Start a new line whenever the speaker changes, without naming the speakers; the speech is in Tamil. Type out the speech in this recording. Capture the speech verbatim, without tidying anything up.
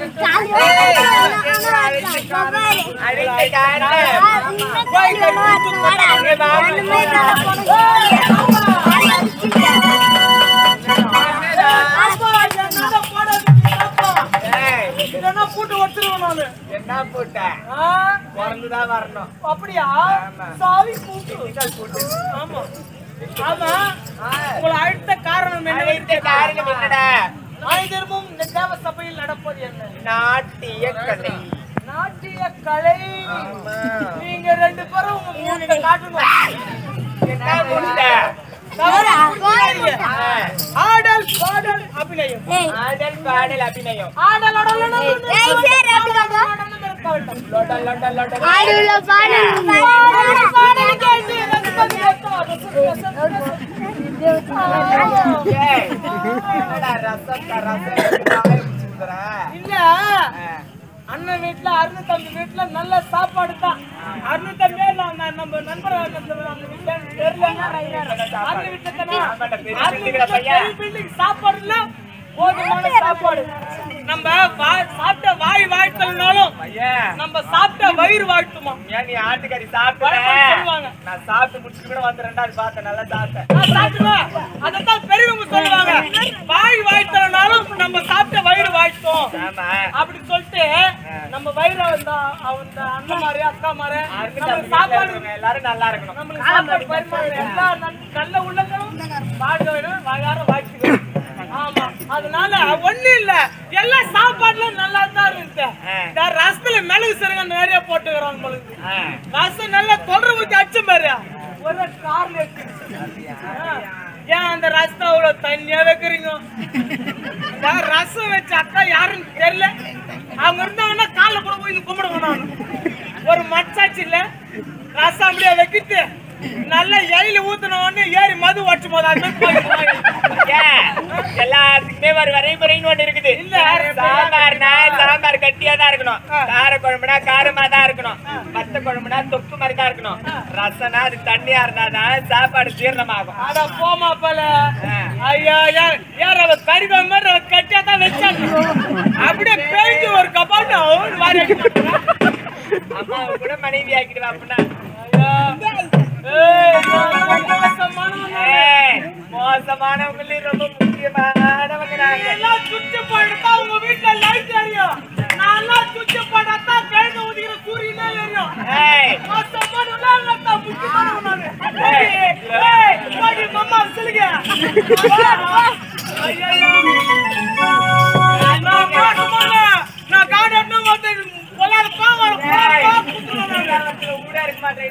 என்ன போட்ட பிறந்துதான் வரணும் அப்படியா? சாவி கூட்டு. ஆமா ஆமா. உங்களை அழுத்த காரணம் என்ன? காரணம் என்னடா? ஆயுதமும் தேவ சபையில் நடப்பது என்ன? நாட்டிய கலை. நாட்டிய கலை. நீங்க ரெண்டு பேரும் உங்க மூணு காட்டுங்க. என்ன போட்ட? ஆடல் பாடல் அபிநயம். ஆடல் பாடல் அபிநயம். ஆடல் இல்ல அண்ணன் வீட்டுல அருண் தம்பி வீட்டுல நல்ல சாப்பாடு தான். அருண் தம்பியே நம்ம நண்பர் சாப்பாடுல போதுமான சாப்பாடு. நம்ம சாப்பிட்ட வாய் வாழ்த்தல்னாலும் நம்ம சாப்பிட்ட வயிறு வாழ்த்துமா? ஏன் நீ ஆட்டுக்கறி சாப்பிடுவாங்க. நான் சாப்பிட்டு முடிச்சுட்டு கூட வந்து ரெண்டாவது பார்த்தேன். நல்லா சாப்பிட்டேன் சாப்பிடுவேன். அதான் பெரியவங்க சொல்லுவாங்க, வாய் வாழ்த்தல்னாலும் நம்ம சாப்பிட்ட வயிறு வாழ்த்தோம் அப்படின்னு சொல்லிட்டு நம்ம வயிறு அவங்க அண்ணன் மாதிரி அக்கா மாதிரி சாப்பாடு எல்லாரும் நல்லா இருக்கணும். நம்மளுக்கு சாப்பாடு பரிமாற எல்லா நல்ல உள்ளங்களும் வாழ்க்கை வேணும், வாயார வாழ்த்துக்கணும். ஆமா, அதனால ஒண்ணு இல்ல, எல்லா சாப்பாடுல நல்லா தான் இருக்கு. ரசத்துல மிளகு சீரக நிறைய போட்டுக்கிறாங்க பொழுது. ரசம் நல்லா தொடர ஊத்தி அச்சு மாதிரி ஒரு கார்ல ஏன் அந்த ரசத்தை அவ்வளவு தண்ணியா வைக்கிறீங்க? ரசம் வச்ச அக்கா யாருன்னு தெரியல. அவங்க இருந்தாங்கன்னா கால கூட போய் கும்பிடுவோம். ஒரு மச்சாச்சு இல்ல ரசம் அப்படியே வைக்கிட்டு நல்லா எயில ஊத்துன உடனே ஏறி மது வச்சு போது எல்லாத்துக்குமே ஒரு வரைமுறைன்னு ஒண்ணு இருக்குது. இல்ல சாம்பார்னா சாம்பார் கட்டியா தான் இருக்கணும், கார குழம்புனா காரமா தான் இருக்கணும், மத்த குழம்புனா தொக்கு மாதிரி தான் இருக்கணும், ரசம்னா அது தண்ணியா இருந்தாதான் சாப்பாடு ஜீரணமாகும். அட போமா போல ஐயா யார் அவ கறிவா மாதிரி அவ கட்டியா தான் வச்சாங்க. அப்படியே பேஞ்சு ஒரு கபாட்டு அவன் வாரி அம்மா கூட மனைவி ஆக்கிடுவா அப்படின்னா மோசமானவங்களே ரொம்ப முக்கியமானவங்க. எல்லாம் சுவிட்ச் போட்டா உங்க வீட்டுல லைட் எரியும், நான் சுவிட்ச் போட்டா கிழக்கு ஊதிக்கிற சூரியனே எரியும். மம்மா சொல்லுங்க நான் காடு பொல்லாத ஊடா இருக்க மாட்டேன்.